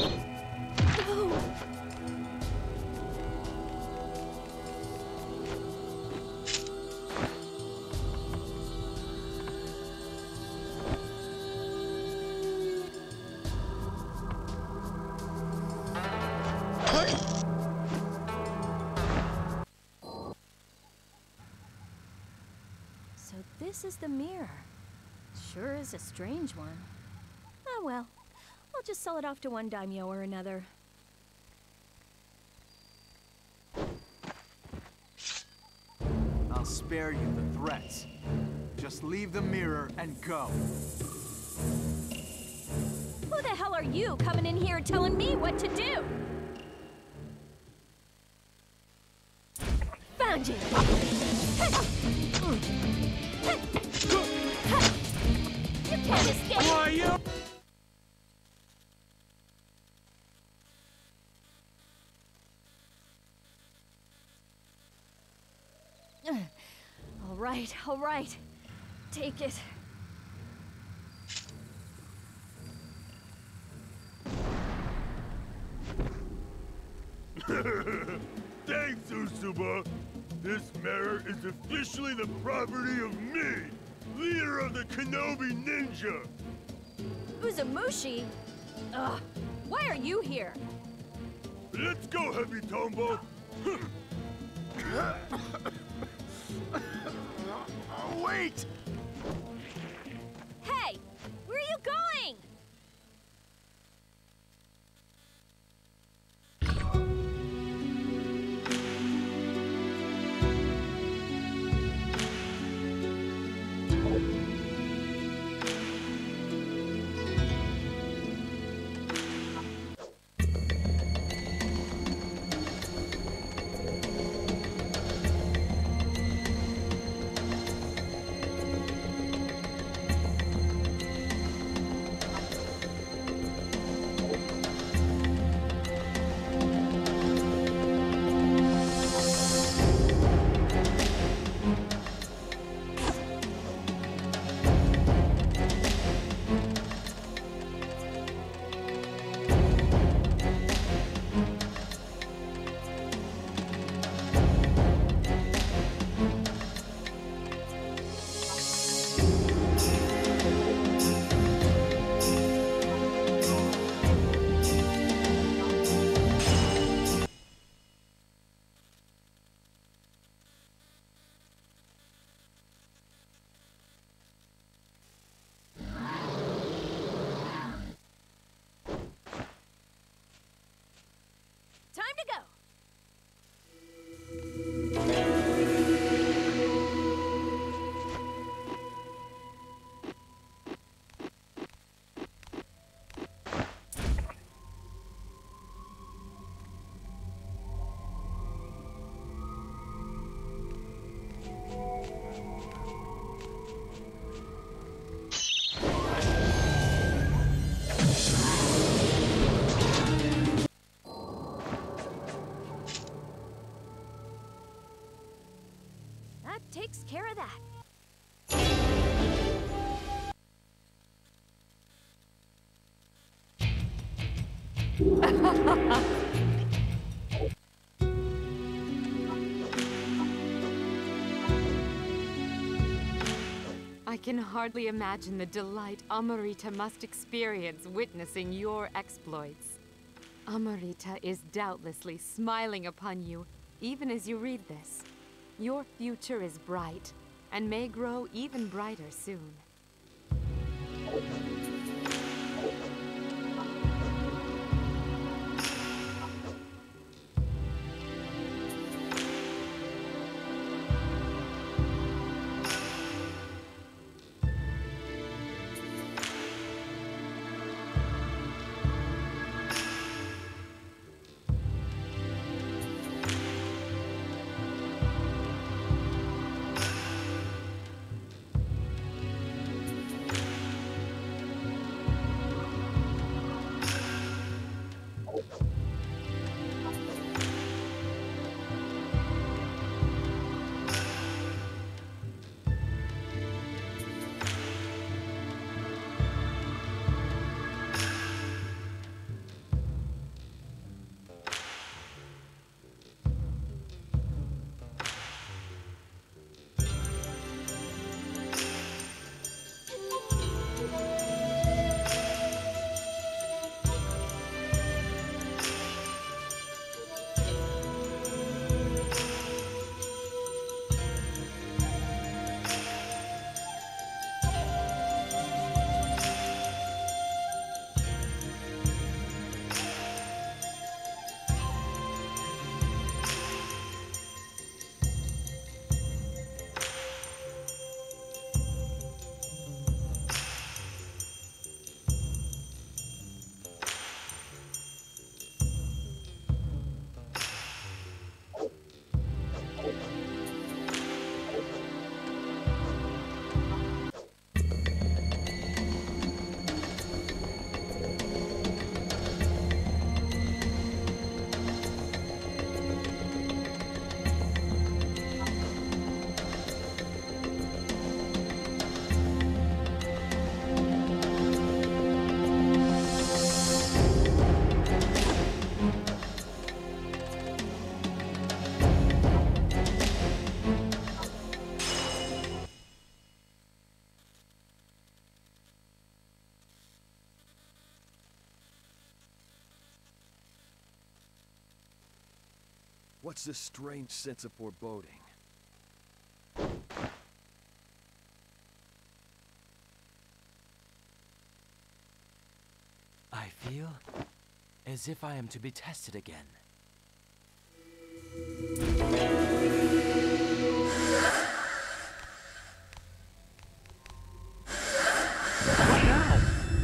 No! So this is the mirror. Sure is a strange one. Oh well, I'll just sell it off to one daimyo or another. I'll spare you the threats. Just leave the mirror and go. Who the hell are you coming in here telling me what to do? Found you! You can't escape! Who are you? All right. Take it. Thanks, Usuba. This mirror is officially the property of me, leader of the Shinobi Ninja. Uzamushi? Ugh. Why are you here? Let's go, Heavy Tombo. Wait! Hey! Where are you going? Time to go! That takes care of that. I can hardly imagine the delight Amrita must experience witnessing your exploits. Amrita is doubtlessly smiling upon you, even as you read this. Your future is bright, and may grow even brighter soon. What's this strange sense of foreboding? I feel as if I am to be tested again. What now?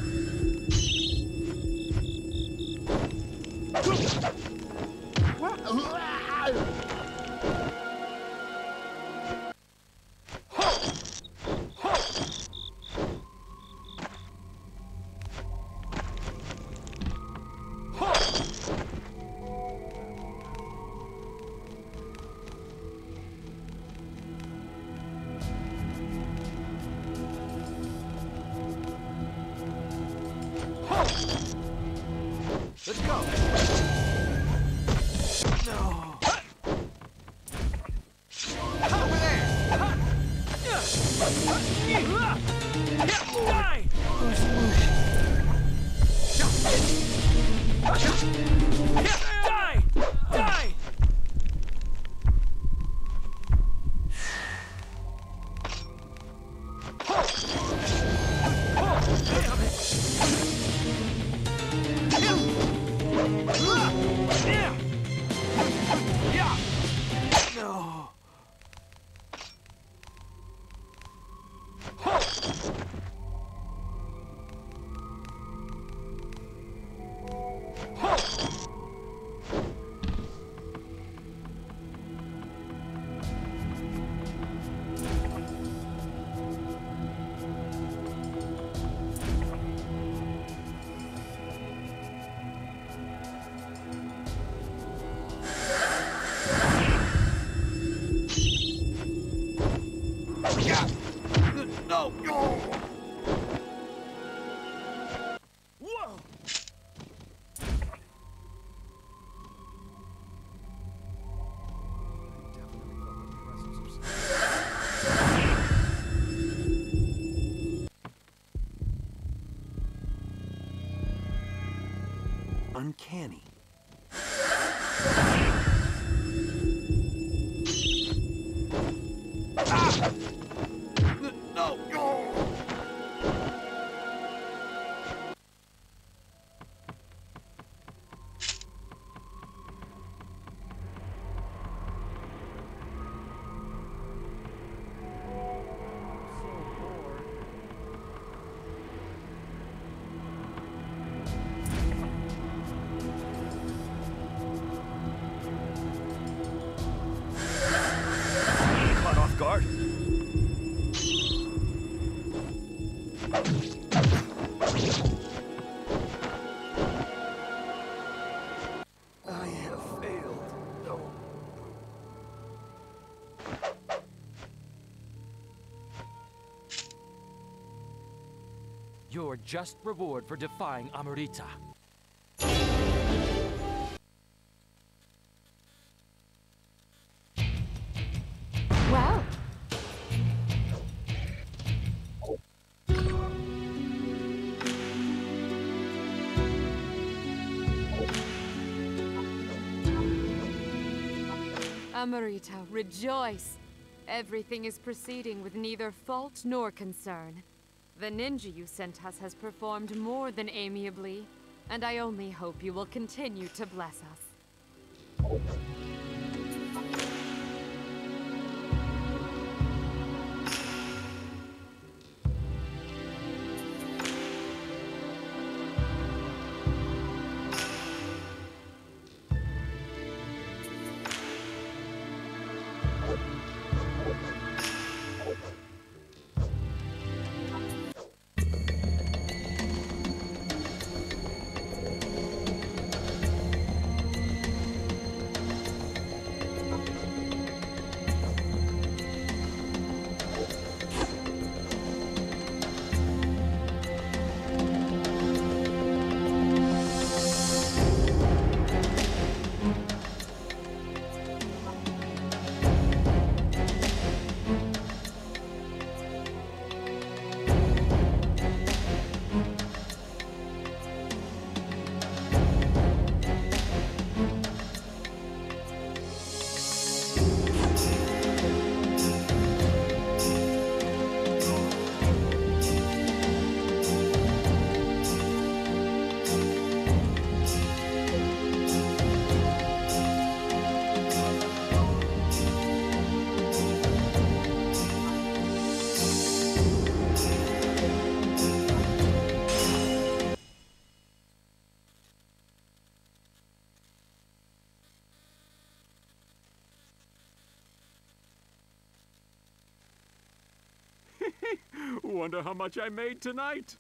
Let's go. No. Over there. Die! Die! Die! No. No! No! Whoa! Definitely felt the presence of something. Uncanny. Ah! No! No! Caught off guard. I have failed. No. Your just reward for defying Amrita. Well, Amrita, rejoice! Everything is proceeding with neither fault nor concern. The ninja you sent us has performed more than amiably, and I only hope you will continue to bless us. Wonder how much I made tonight.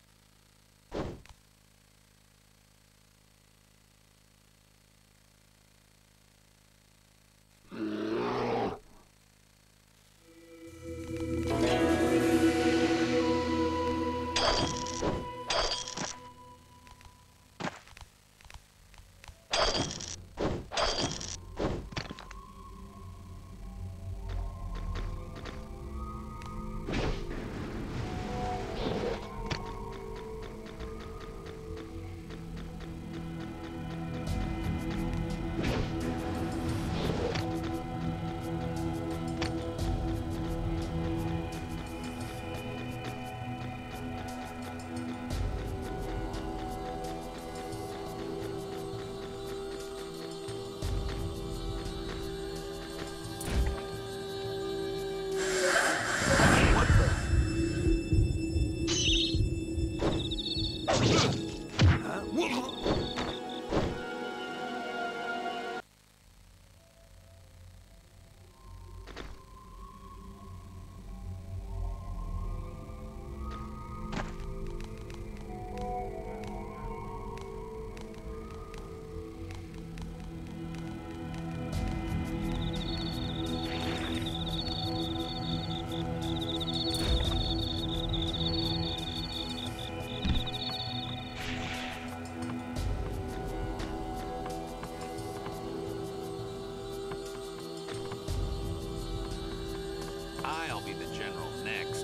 I'll be the general next.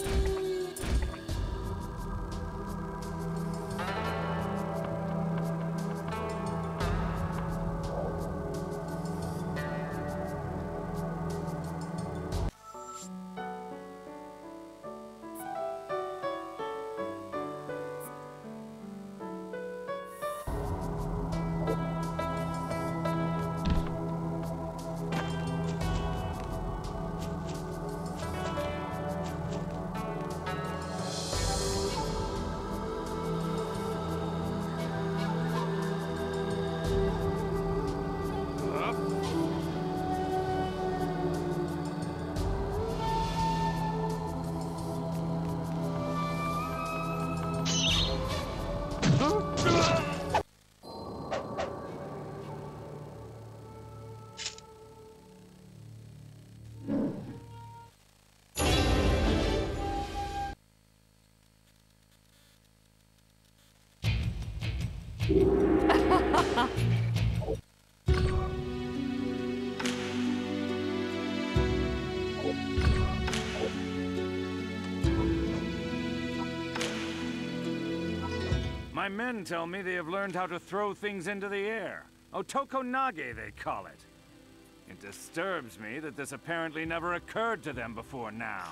My men tell me they have learned how to throw things into the air. Otoko Nage, they call it. It disturbs me that this apparently never occurred to them before now.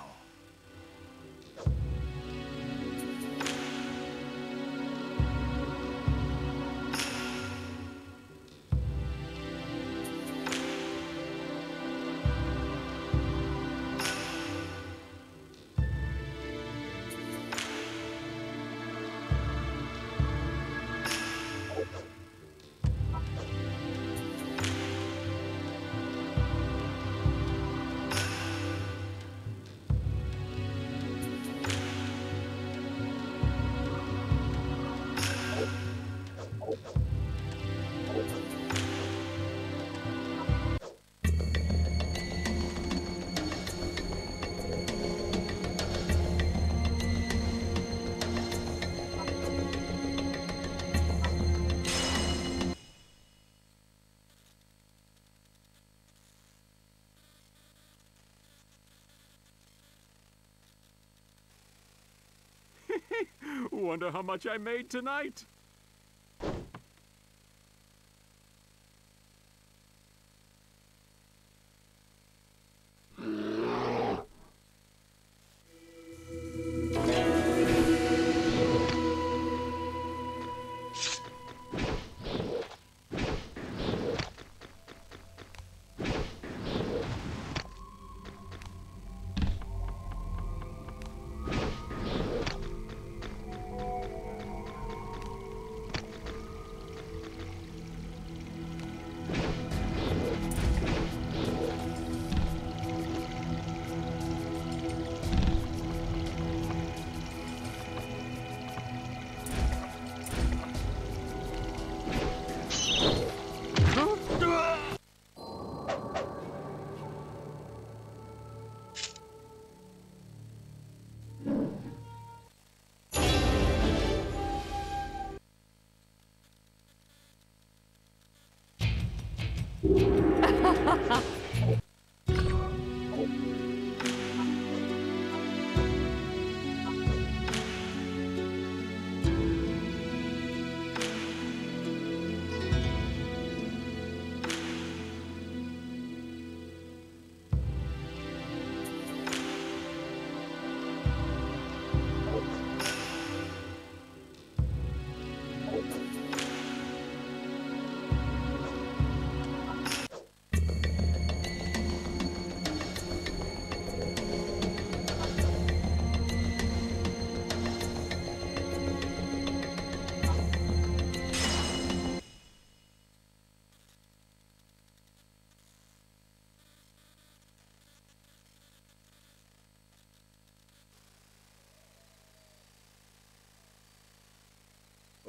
Wonder how much I made tonight.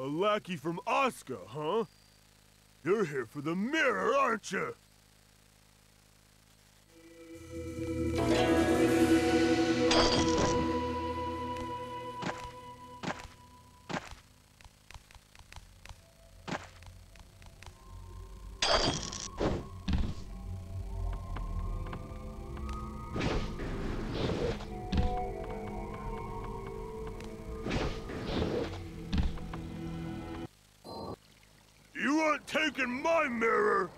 lackey from Oscar, huh? You're here for the mirror, aren't you? You aren't taking my mirror!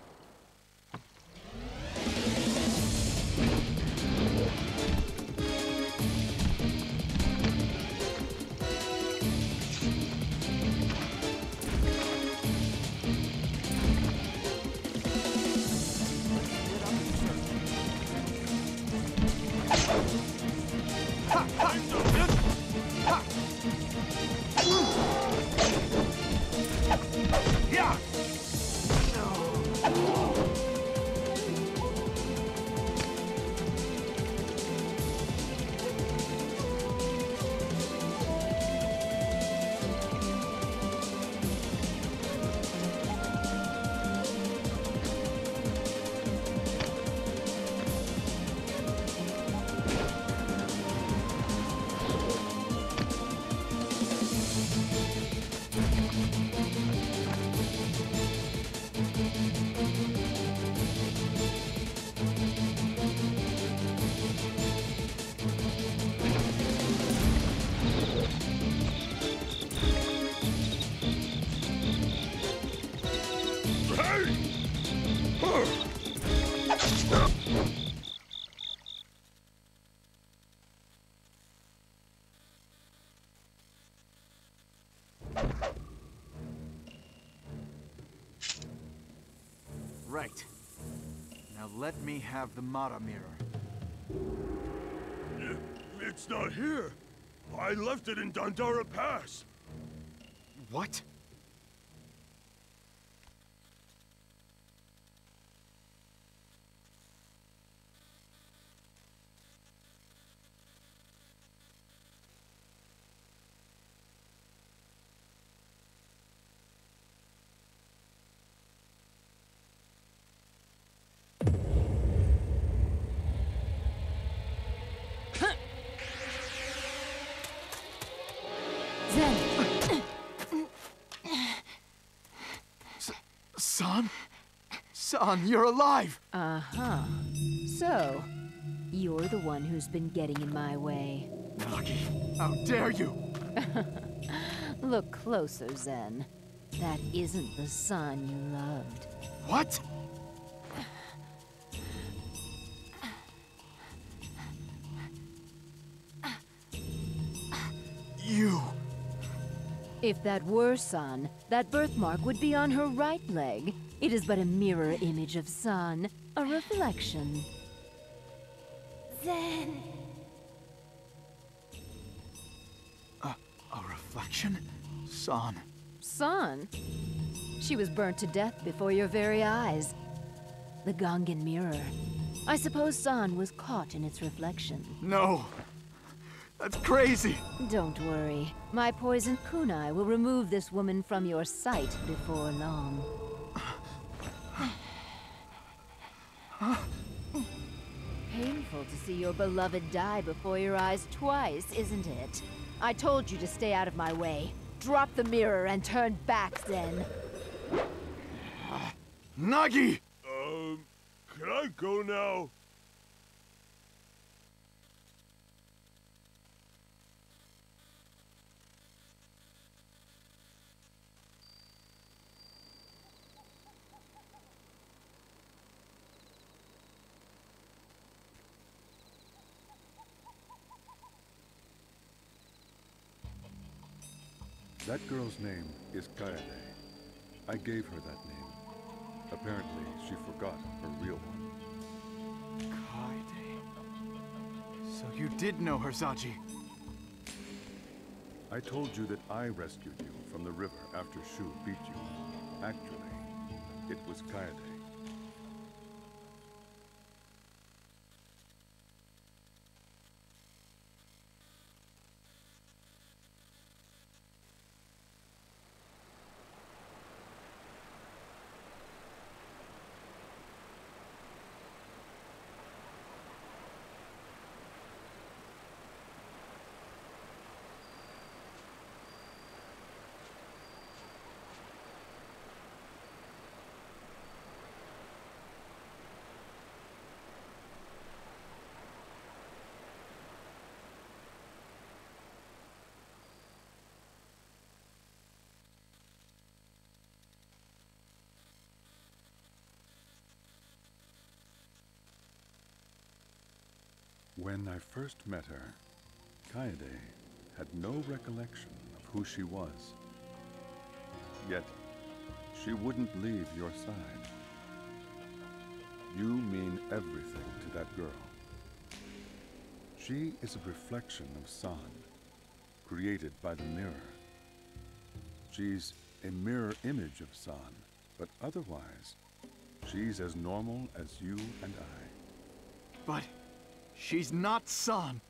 Right. Now let me have the Mara mirror. It's not here. I left it in Dandara Pass. What? Son? Son, you're alive! Uh-huh. So, you're the one who's been getting in my way. Nagi, how dare you! Look closer, Zen. That isn't the son you loved. What? You... If that were San, that birthmark would be on her right leg. It is but a mirror image of San, a reflection. Zen. A reflection? San. San? She was burnt to death before your very eyes. The Gongan mirror. I suppose San was caught in its reflection. No! That's crazy! Don't worry. My poison kunai will remove this woman from your sight before long. Painful to see your beloved die before your eyes twice, isn't it? I told you to stay out of my way. Drop the mirror and turn back, Zen. Nagi! Can I go now? That girl's name is Kaede. I gave her that name. Apparently, she forgot her real one. Kaede. So you did know her, Zaji. I told you that I rescued you from the river after Shu beat you. Actually, it was Kaede. When I first met her, Kaede had no recollection of who she was. Yet, she wouldn't leave your side. You mean everything to that girl. She is a reflection of San, created by the mirror. She's a mirror image of San, but otherwise, she's as normal as you and I. But she's not San.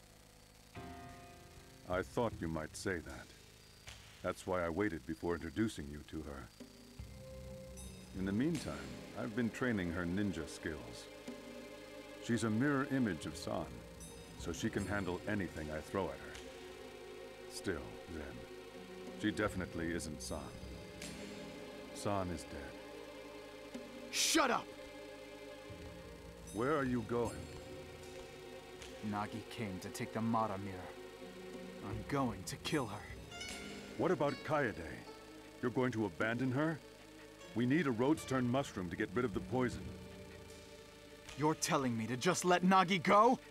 I thought you might say that. That's why I waited before introducing you to her. In the meantime, I've been training her ninja skills. She's a mirror image of San, so she can handle anything I throw at her. Still, Zen, she definitely isn't San. San is dead. Shut up! Where are you going? Nagi came to take the Mata mirror. I'm going to kill her. What about Kaede? You're going to abandon her? We need a Rhodes-turn mushroom to get rid of the poison. You're telling me to just let Nagi go?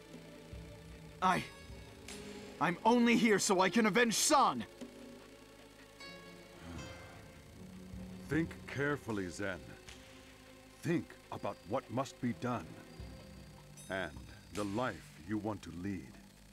I'm only here so I can avenge San! Think carefully, Zen. Think about what must be done. And the life you want to lead.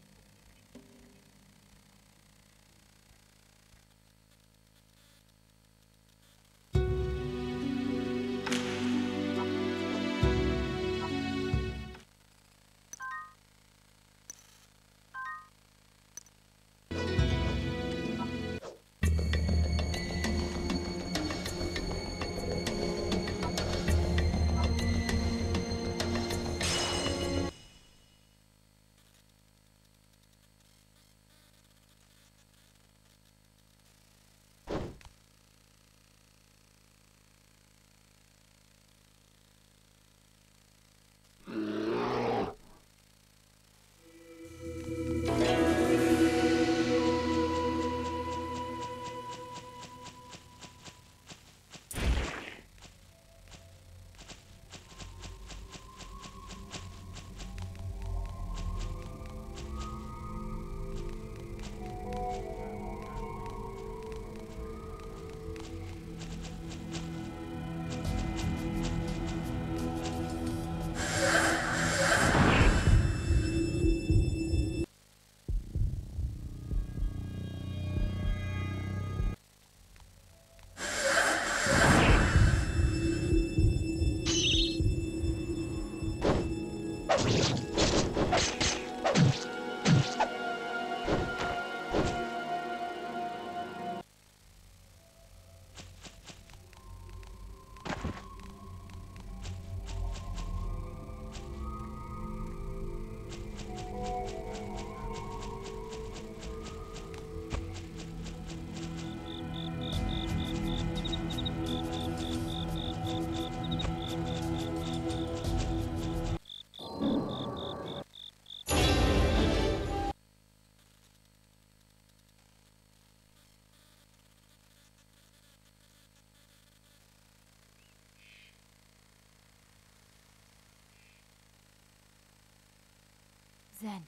Zen.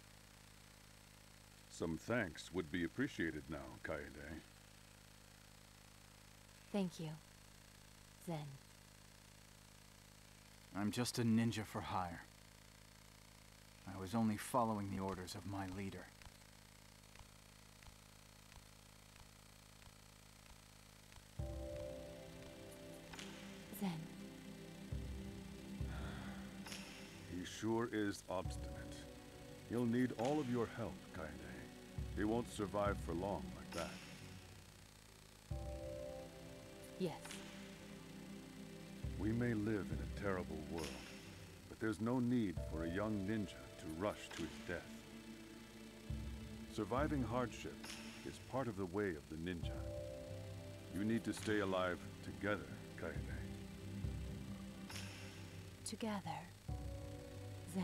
Some thanks would be appreciated now, Kaede. Thank you, Zen. I'm just a ninja for hire. I was only following the orders of my leader. Zen. He sure is obstinate. He'll need all of your help, Kaede. He won't survive for long like that. Yes. We may live in a terrible world, but there's no need for a young ninja to rush to his death. Surviving hardship is part of the way of the ninja. You need to stay alive together, Kaede. Together, Zen.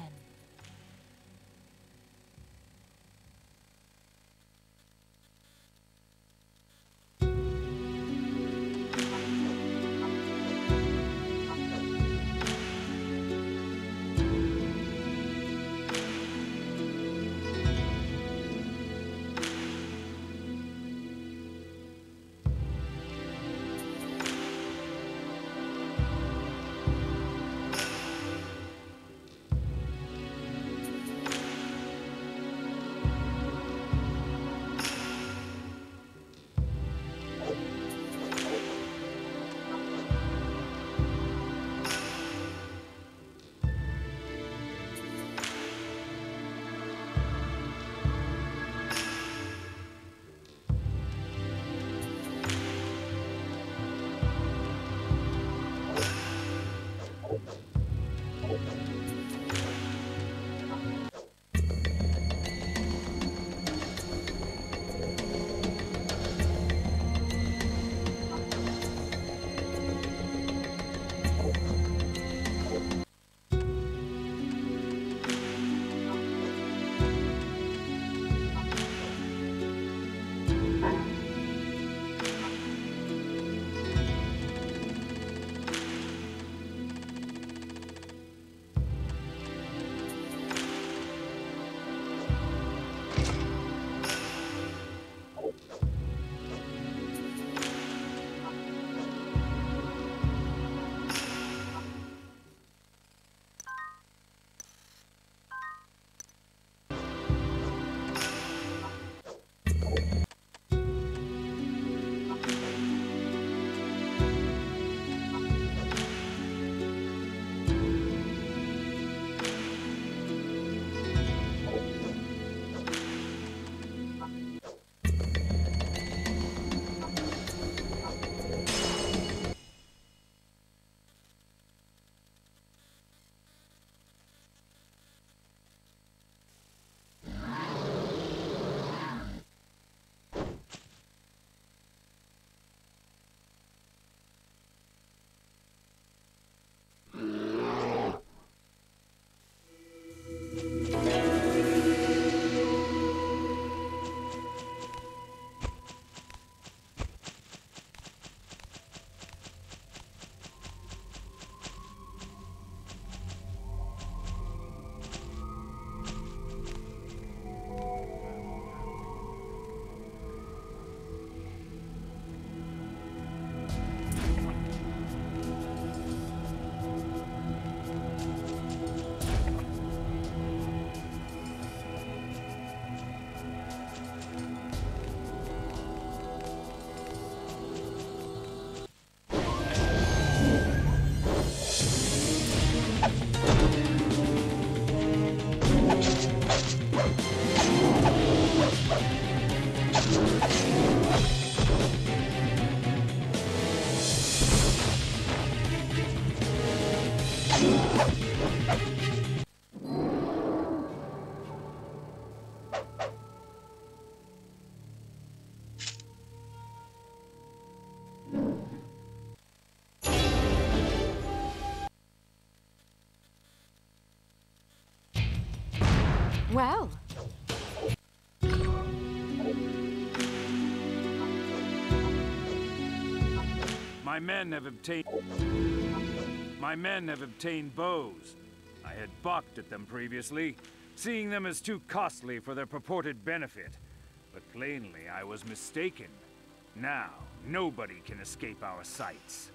Well, My men have obtained bows. I had balked at them previously, seeing them as too costly for their purported benefit. But plainly, I was mistaken. Now, nobody can escape our sights.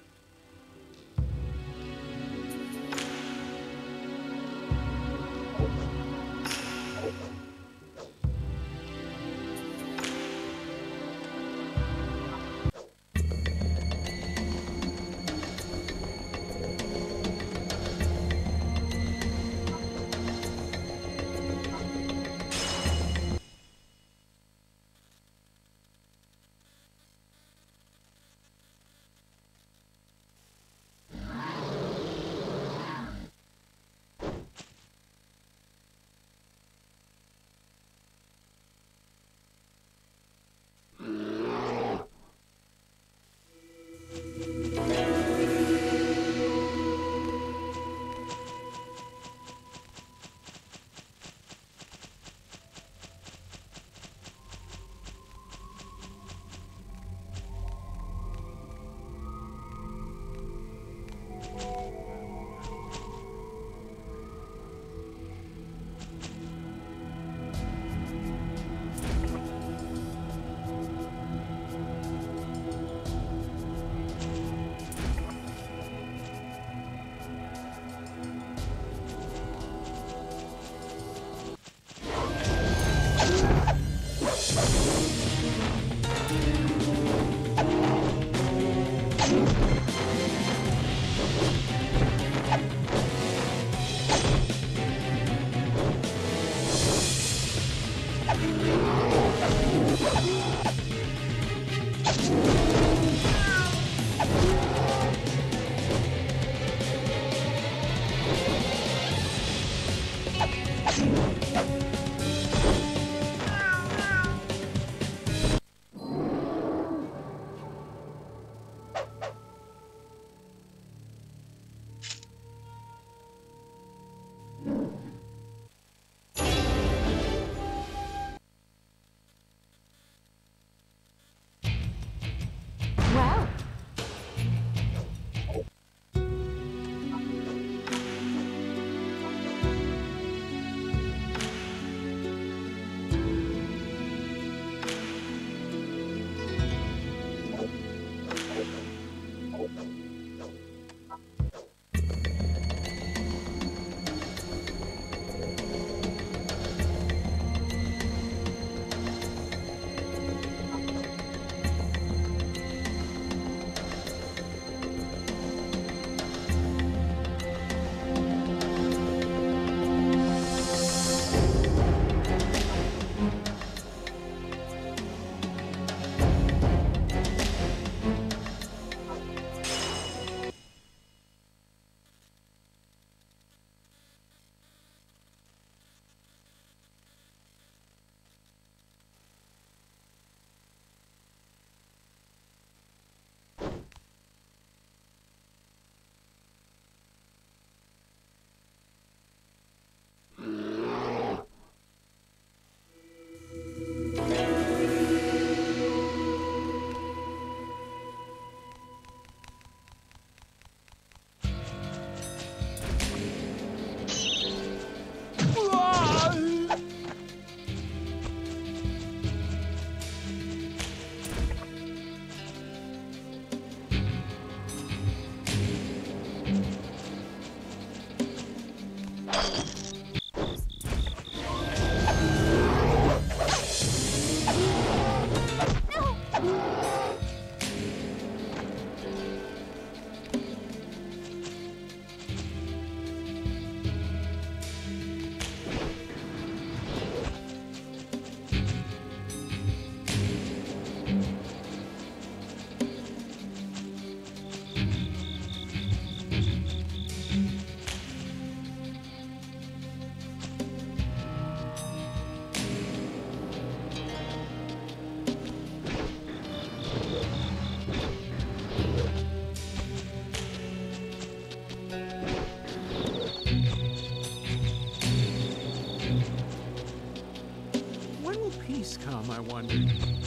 money.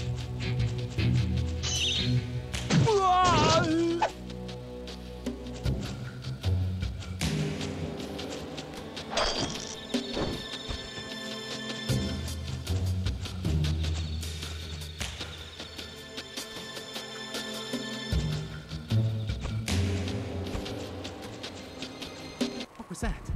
What was that?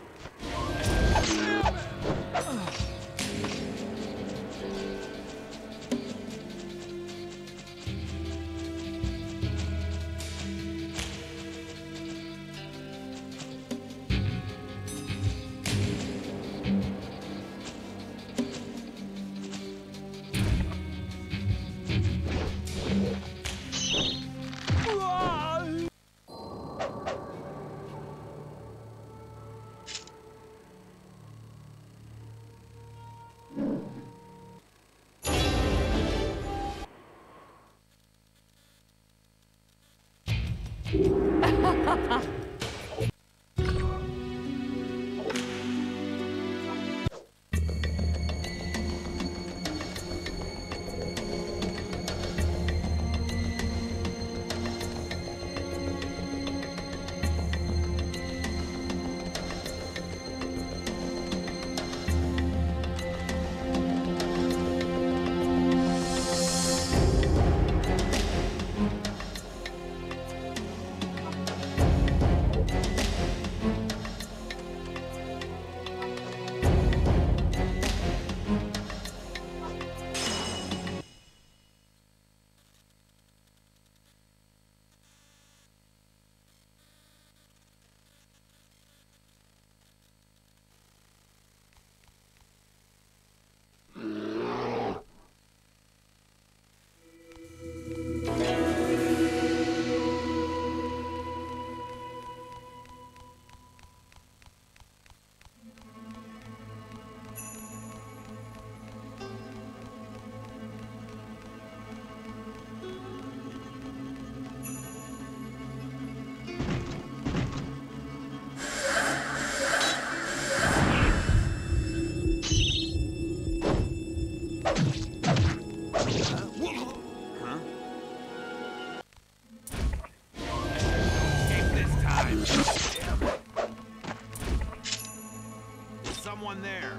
Someone there.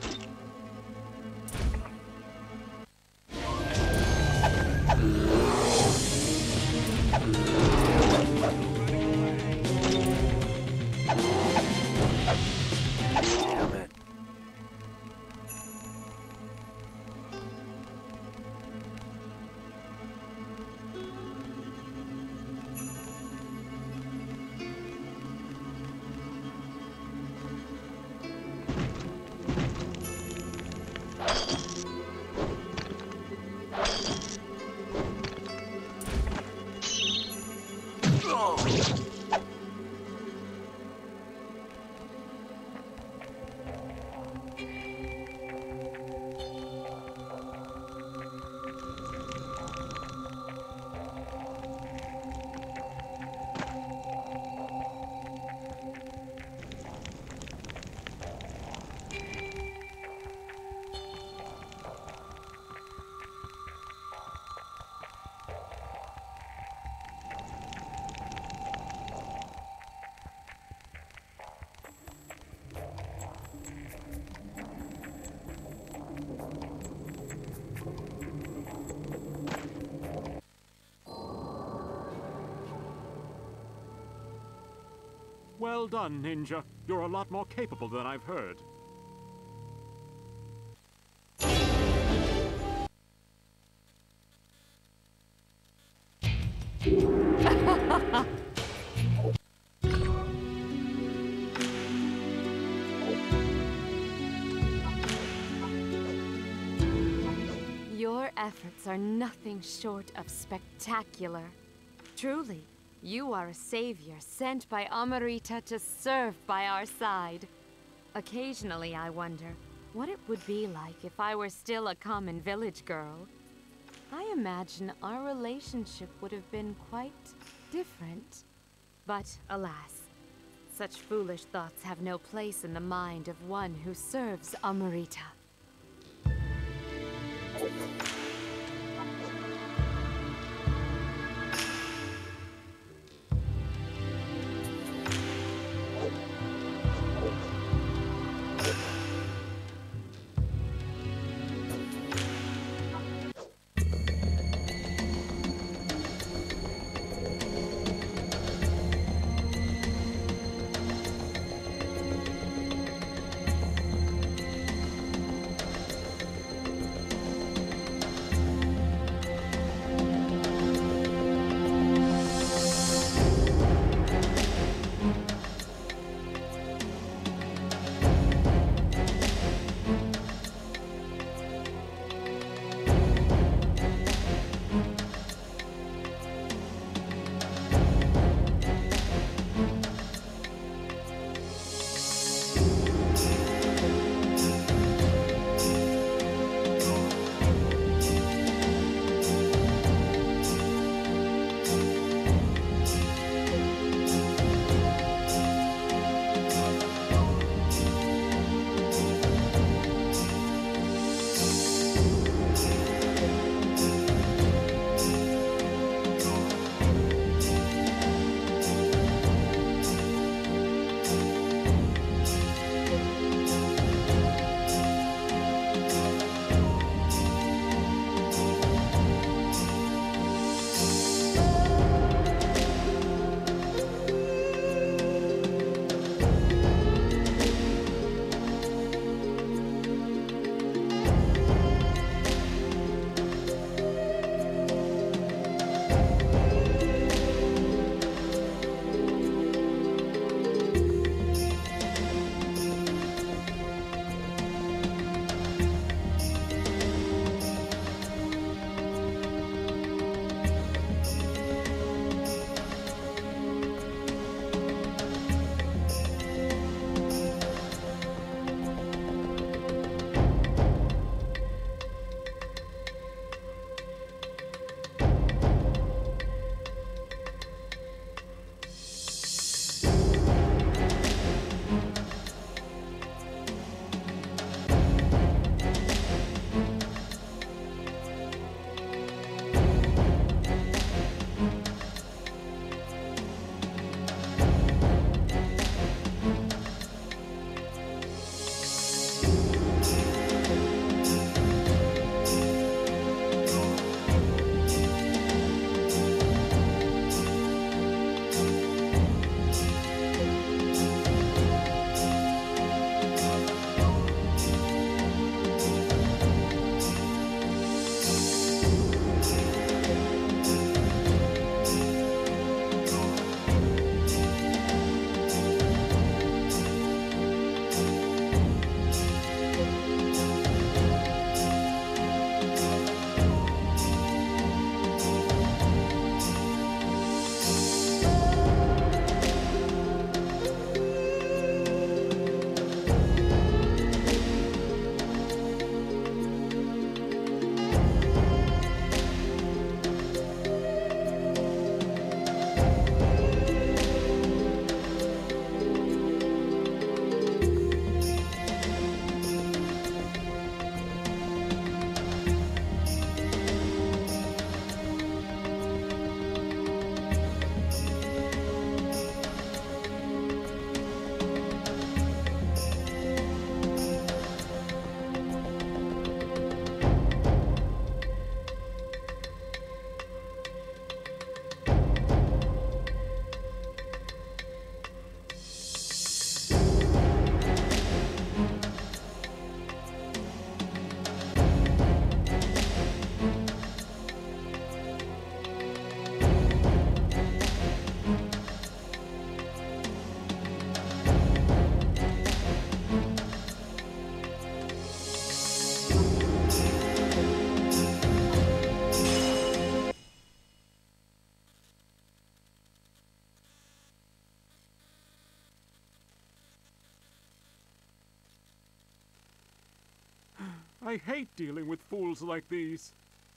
Damn it. Well done, Ninja. You're a lot more capable than I've heard. Your efforts are nothing short of spectacular. Truly, you are a savior sent by Amrita to serve by our side. Occasionally, I wonder what it would be like if I were still a common village girl. I imagine our relationship would have been quite different. But alas, such foolish thoughts have no place in the mind of one who serves Amrita. I hate dealing with fools like these.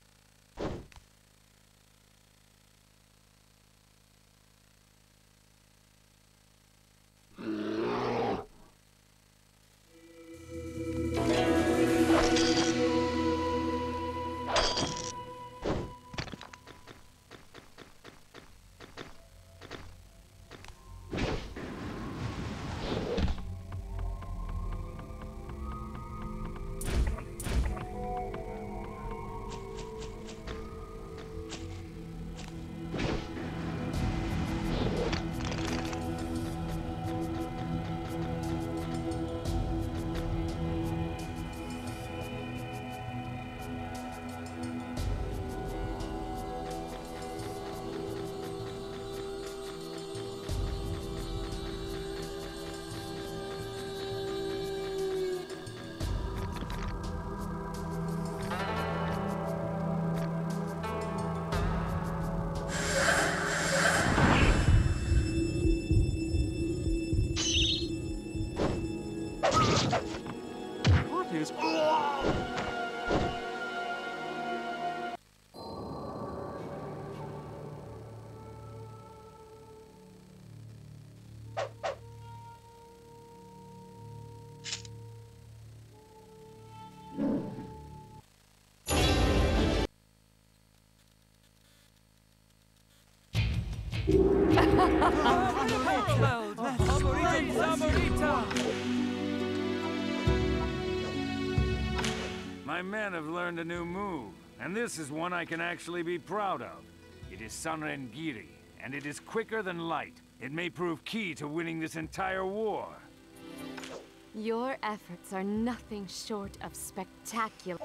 What is... My men have learned a new move, and this is one I can actually be proud of. It is Sanrengiri, and it is quicker than light. It may prove key to winning this entire war. Your efforts are nothing short of spectacular.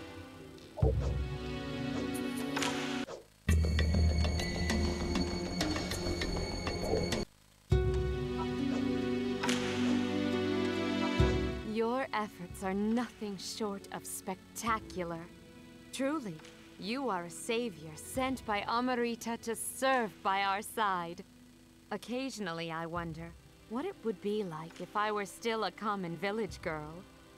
Your efforts are nothing short of spectacular. Truly, you are a savior sent by Amrita to serve by our side. Occasionally, I wonder what it would be like if I were still a common village girl.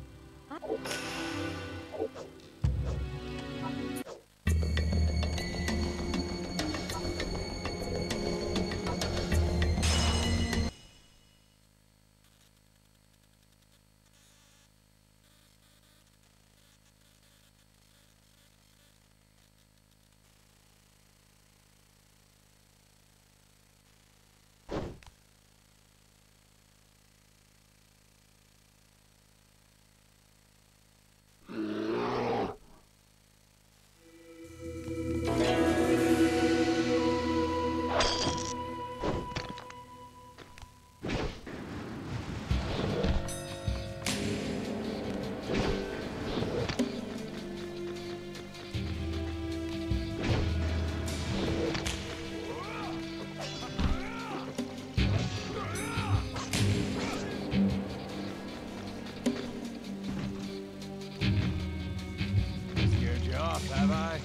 Have I?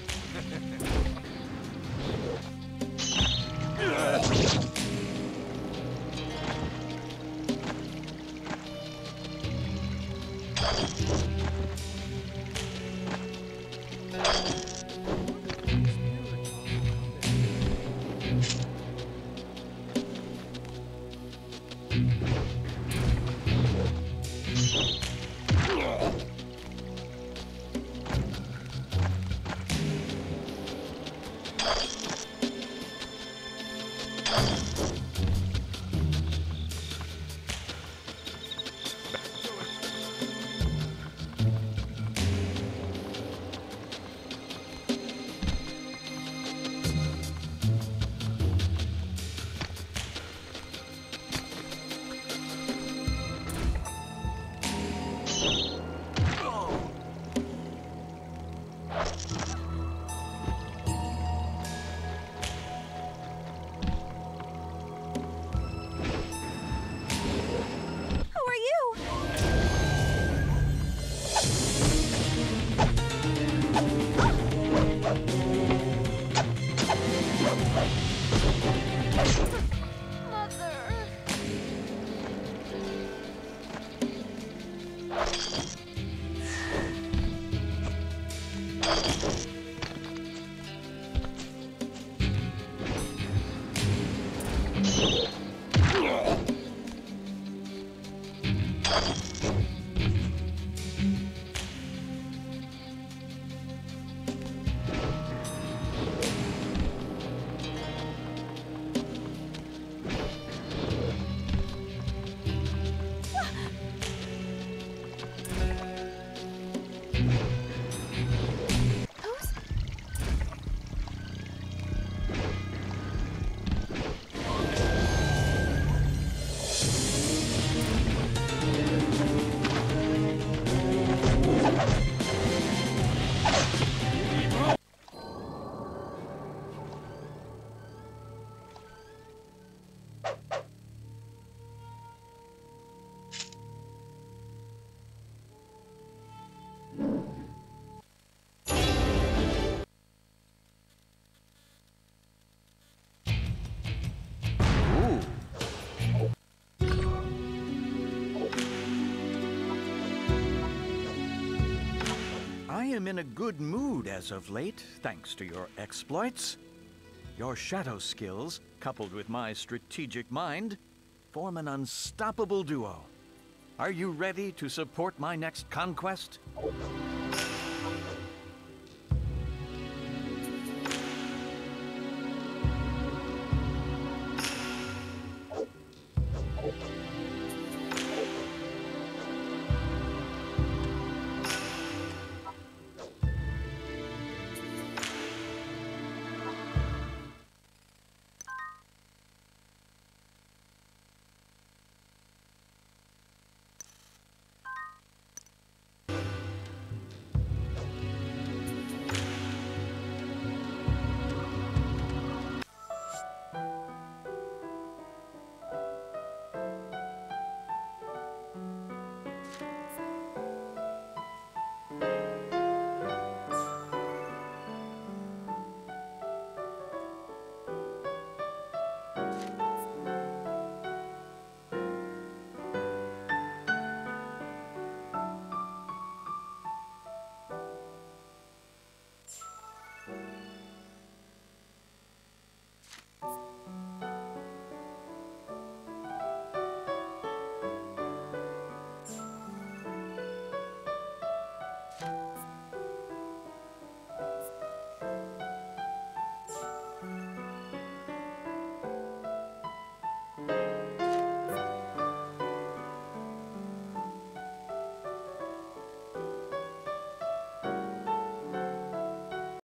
him in a good mood as of late, thanks to your exploits. Your shadow skills, coupled with my strategic mind, form an unstoppable duo. Are you ready to support my next conquest?